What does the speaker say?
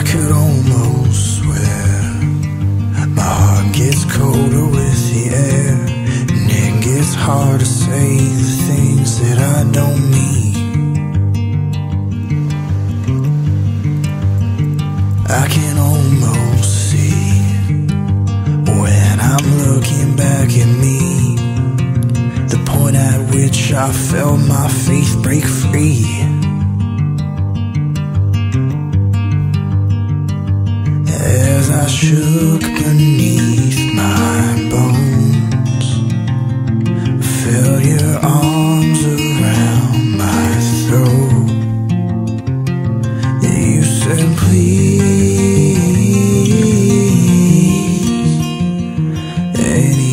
I could almost swear my heart gets colder with the air, and it gets hard to say the things that I don't mean. I can almost see when I'm looking back at me, the point at which I felt my faith break free. As I shook beneath my bones, felt your arms around my throat. You said please, and